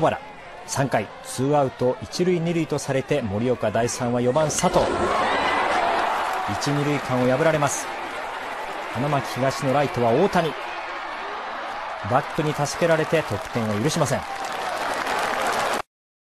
小原。3回ツーアウト一塁二塁とされて、盛岡第3は4番佐藤。一二塁間を破られます。花巻東のライトは大谷。バックに助けられて得点を許しません。